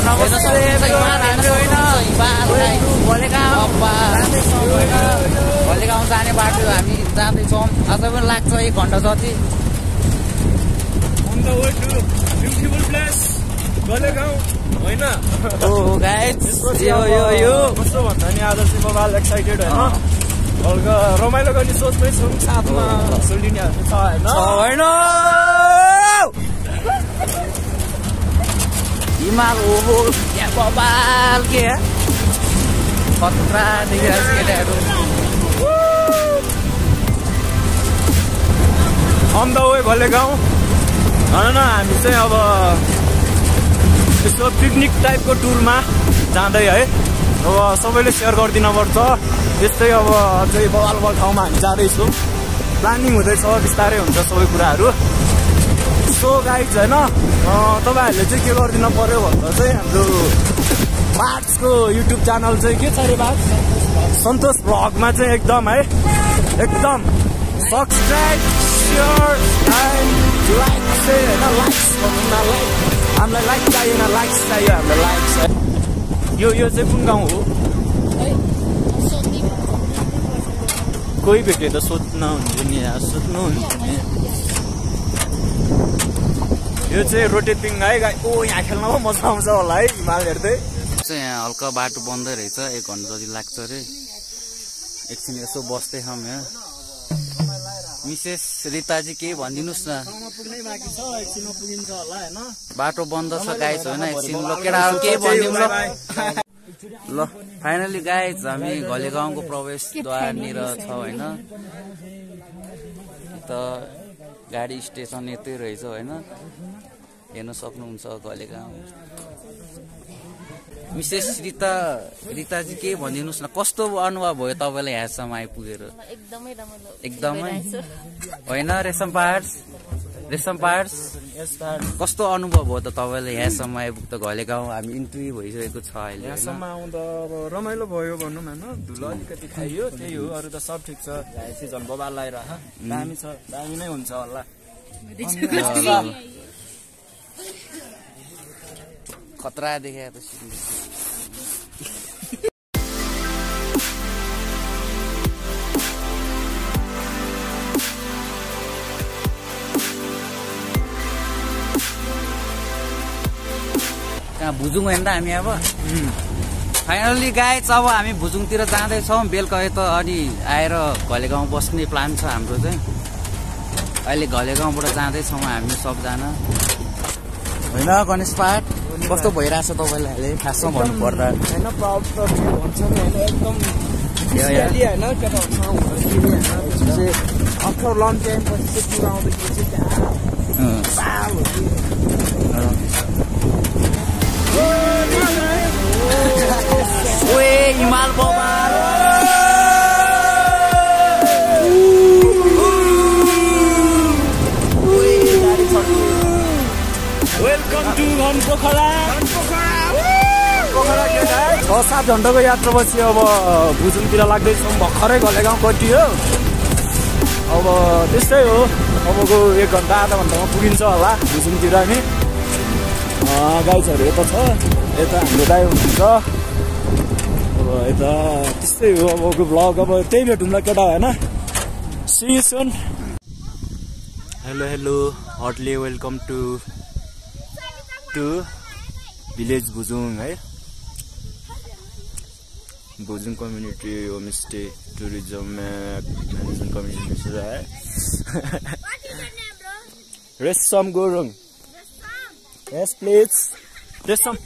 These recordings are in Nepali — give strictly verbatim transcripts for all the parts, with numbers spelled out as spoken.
भोलि गाउँ जाने बाटो हामी जाँदैछौँ अझ पनि लाग्छ एक घन्टा जति कस्तो भन्दा नि आज चाहिँ मोबाइल एक्साइटेड होइन हल्का रमाइलो गर्ने सोचमै छौँ साथमा सोल्डिनीहरू छ होइन हिमाल हो बबाल के खतरा देखिरहेको छ केटाहरू अन द वे भोले गाउँ भन न हामी चाहिँ अब यस्तो पिकनिक टाइपको टुरमा जाँदै है अब सबैले सेयर गरिदिन पर्छ यस्तै अब अझै बवाल बवाल ठाउँमा हामी जाँदैछौँ प्लानिङ हुँदैछ बिस्तारै हुन्छ सबै कुराहरू सो गाइज होइन तपाईँहरूले चाहिँ के गरिदिन पर्यो भन्दा चाहिँ हाम्रो बार्सको युट्युब च्यानल चाहिँ के छ अरे बार्स सन्तोष भ्लगमा चाहिँ एकदम है एकदम सब्सक्राइब सेयर एन्ड लाइक चाहिँ होइन लाइक्स भन्नु न लाइक हामीलाई लाइक चाहिएन लाइक्स चाहियो हामीलाई लाइक्स यो यो चाहिँ कुन गाउँ हो कोही भेटे त सोध्न हुन्छ नि सोध्नु हुन्छ नि यो चाहिँ रोटेपिङ है गाई ओ यहाँ खेल्नमा मजा आउँछ होला है हिमाल हेर्दै यहाँ हल्का बाटो बन्दै रहेछ एक घन्टा जति लाग्छ अरे एकछिन यसो बस्दै छौँ यहाँ मिसेस रिताजी केही भनिदिनुहोस् न बाटो बन्द छ गाइज होइन एकछिन ल केटाहरू केही भनिदिनु ल फाइनली गाइज हामी घले गाउँको प्रवेशद्वारनिर छ होइन त गाडी स्टेसन यतै रहेछ होइन हेर्न सक्नुहुन्छ घले गाउँ मिसेस रिता रिताजी के भनिदिनुहोस् न कस्तो अनुभव भयो तपाईँलाई यहाँसम्म आइपुगेर एकदमै रमाइलो एकदमै होइन रेशम पार्ट्स रेशम पार्ट्स कस्तो अनुभव भयो त तपाईँलाई यहाँसम्म आइपुग्दा घले गाउँ हामी इन्ट्री भइसकेको छ अहिले यहाँसम्म आउँदा अब रमाइलो भयो भनौँ होइन धुलो अलिकति खाइयो त्यही हो अरू त सब ठिक छ सिजन बबाल लगाइरह दामी छ दामी नै हुन्छ होला खतरा देखे त कहाँ भुजुङ होइन त हामी अब फाइनल्ली गाइज अब हामी भुजुङतिर जाँदैछौँ बेलुका त अनि आएर घले गाउँ बस्ने प्लान छ हाम्रो चाहिँ अहिले घले गाउँबाट जाँदैछौँ हामी सबजना होइन गणेश पाठ कस्तो भइरहेछ तपाईँलाई अहिले खासमा भन्नु पर्दा होइन प्राउड भन्छ नि होइन एकदम होइन अफ्टर लङ टाइम पछि चाहिँ पुरा आउँदाखेरि चाहिँ हिमाल बबाल वेलकम टु घन पोखरा छ सात घन्टाको यात्रापछि अब भुजुङतिर लाग्दैछौँ भर्खरै घले गाउँ कटियो अब त्यस्तै हो अबको एक घन्टा आधा घन्टामा पुगिन्छ होला भुजुङतिर हामी गाइजहरू यता छ यता हाम्रो दाइ हुनुहुन्छ अब यता त्यस्तै हो अबको भ्लग अब त्यही भेटौँला केटा होइन सी यु सुन हेलो हेलो हटली welcome to to village Bhujung है Bhujung community homestay tourism management community है रेशम गुरुङ यस प्लिज रेशम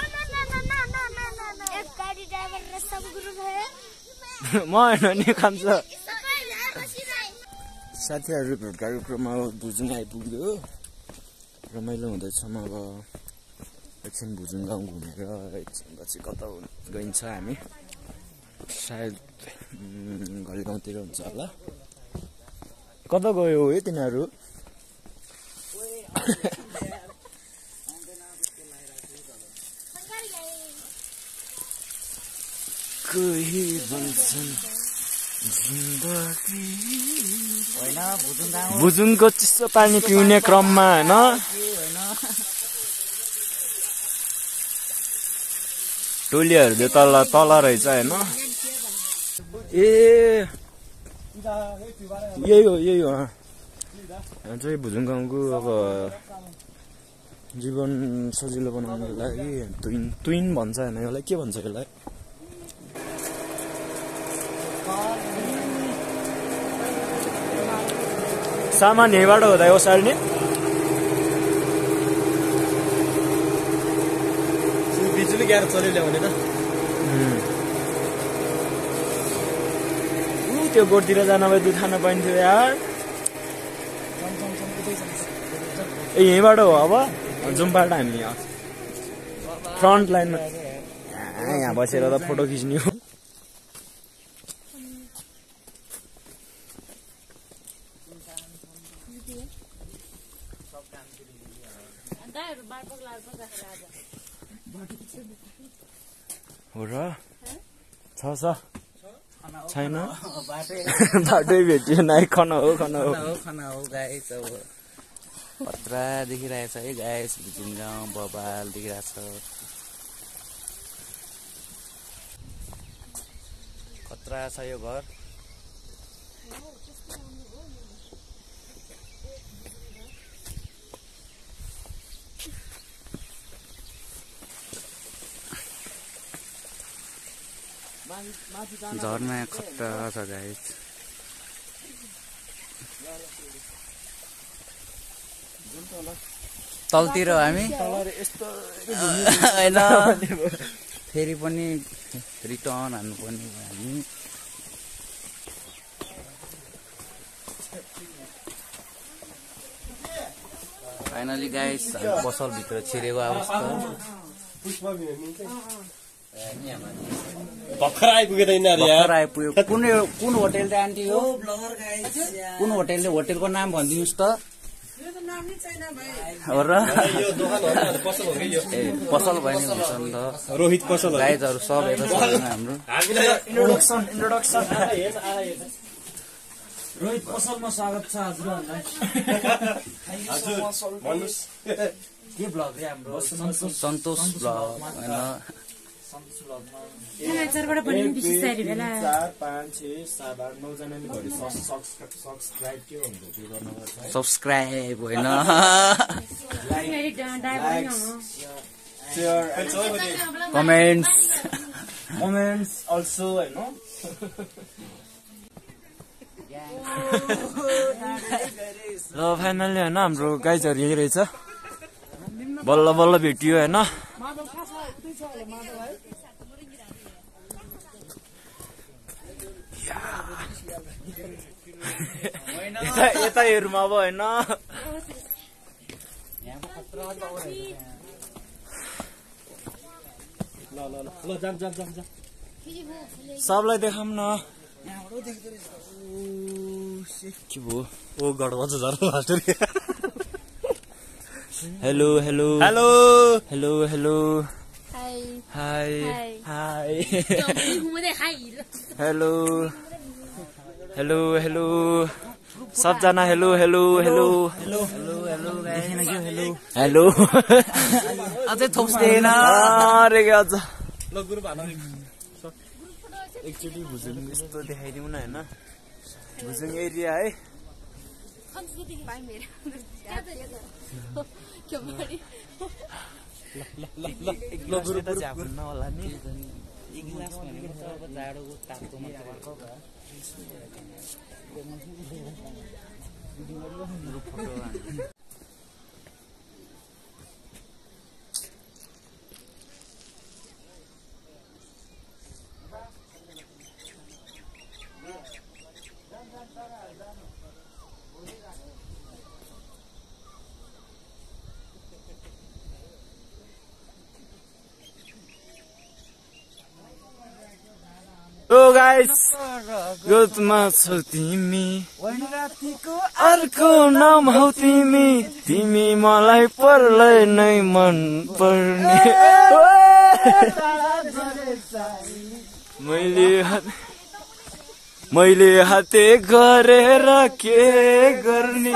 म होइन नि खान्छ साथीहरू भेटघाटको क्रममा भुजुङ आइपुग्यो रमाइलो हुँदैछ अब एकछिन भुजुङ गाउँ घुमेर एकछिन पछि कता गइन्छ हामी सायद घले गाउँतिर हुन्छ होला कता गयो है तिनीहरू कोही भन्छन् भुजुङको चिसो पानी पिउने क्रममा होइन टोलीहरू चाहिँ तल तल रहेछ होइन ए यही हो यही हो यहाँ चाहिँ भुजुङ गाउँको अब जीवन सजिलो बनाउनको लागि ट्विन ट्विन भन्छ होइन यसलाई के भन्छ यसलाई सामान यहीँबाट हुँदा ओसार्ने बिजुली ग्यार चल्यो ल्याउने त त्यो गोठतिर जान भए दुध खान पाइन्थ्यो यार ए यहीँबाट हो अब जुमबाट हामी फ्रन्ट लाइनमा यहाँ बसेर त फोटो खिच्ने हो हो र छ छ छैन बाटै भेटियो नाइ खन हो खन हो खन हो गाइस अब खतरा देखिरहेछ है गाइस भुजुङ गाउँ बबाल देखिरहेछ खतरा छ यो घर झर्ना खतरा छ गाइस तलतिर हामी होइन फेरि पनि रिटर्न हान्नुपर्ने हामी फाइनली गाइस हामी पसलभित्र छिरेको अवस्था भर्खर आइपुग्यो त यिनीहरू आइपुग्यो कुन कुन होटेल चाहिँ आन्टी हो कुन होटेलले होटेलको नाम भनिदिनुहोस् त हो र पसल भयो नि हुन्छ नि त रोहित पसल गाइजहरू सब यता छ हाम्रो इन्ट्रोडक्सन इन्ट्रोडक्सन रोहित पसलमा स्वागत छ हजुरहरूलाई के ब्लग रे हाम्रो सन्तोष ब्लग होइन सब्सक्राइब होइन कमेन्ट्स कमेन्ट्स अल्सो होइन ल फाइनली होइन हाम्रो गाइजहरू यही रहेछ बल्ल बल्ल भेटियो होइन यता यता हेरौँ अब होइन सबलाई देखाउँ न के भयो ओ गडवा hello hello hello hello hello hi hi hi hello hello hello सबजना hello hello hello hello hello hello hello hello अझै थोप्दैन अरे के अझ एकचोटि भुजुङ यस्तो देखाइदिउँ न होइन भुजुङ एरिया है होला नि जाडोको तातोमा ओ गाइस गोदमा छौ तिमी अर्को नाम हौ तिमी तिमी मलाई पर्लै नै मन पर्ने मैले मैले हाते गरेर के गर्ने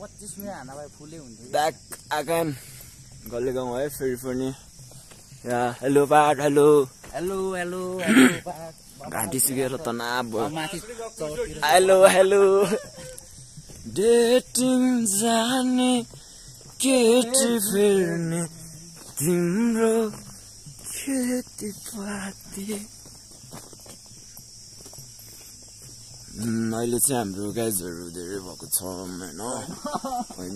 पच्चिस मिनट हाना भए फुलै हुन्थ्यो ब्याक आकान गल्ले गाउँ है फेरि पनि या हेलो पाठ हेलो हेलो हेलो हेलो घाँटी सुकेर तनाव भयो माथि चौरतिर हेलो हेलो डेटिङ जाने केटी फेर्ने तिम्रो खेतीपाती अहिले चाहिँ हाम्रो गाइजहरू धेरै भएको छ होइन होइन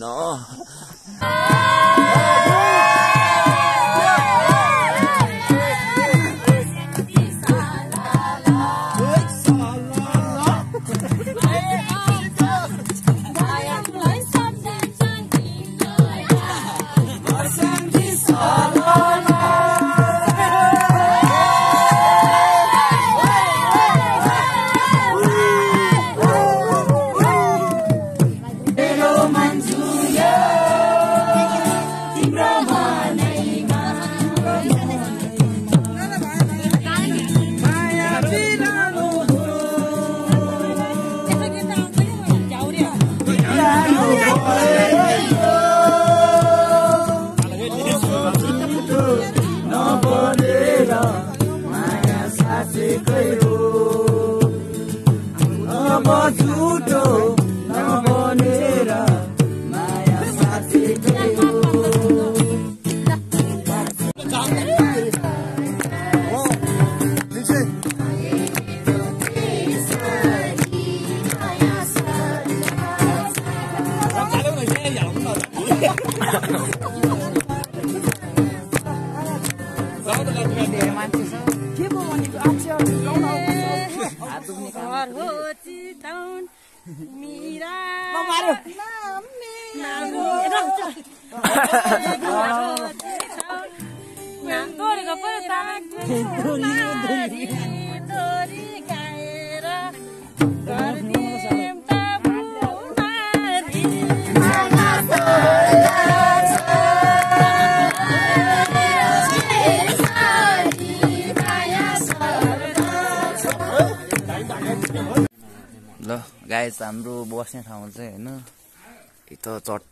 ल गाइस हाम्रो बस्ने ठाउँ चाहिँ होइन यता चट्ट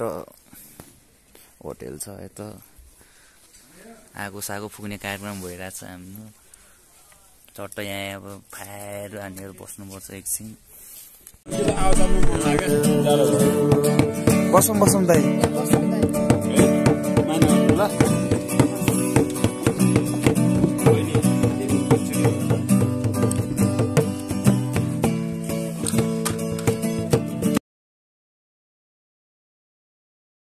होटेल छ यता आगो सागो फुक्ने कार्यक्रम भइरहेछ हाम्रो चट्ट यहाँ अब फायर हानेर बस्नुपर्छ एकछिन बसौँ बसौँ दाइ ल